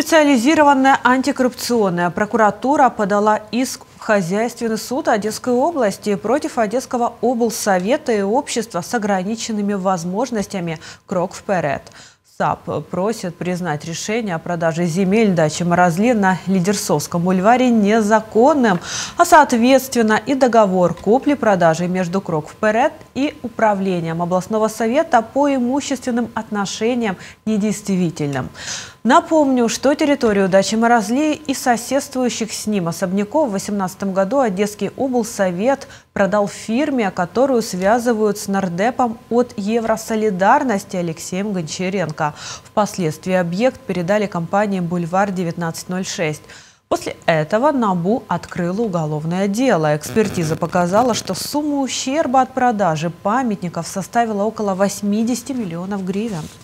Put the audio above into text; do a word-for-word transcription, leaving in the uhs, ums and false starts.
Специализированная антикоррупционная прокуратура подала иск в Хозяйственный суд Одесской области против Одесского облсовета и общества с ограниченными возможностями «Крок вперед». САП просит признать решение о продаже земель дачи Маразли на Лидерсовском бульваре незаконным, а соответственно и договор купли-продажи между «Крок вперед» и управлением областного совета по имущественным отношениям недействительным. Напомню, что территорию дачи Маразли и соседствующих с ним особняков в две тысячи восемнадцатом году Одесский облсовет продал фирме, которую связывают с нардепом от Евросолидарности Алексеем Гончаренко. Впоследствии объект передали компании «Бульвар девятнадцать ноль шесть». После этого НАБУ открыла уголовное дело. Экспертиза показала, что сумма ущерба от продажи памятников составила около восьмидесяти миллионов гривен.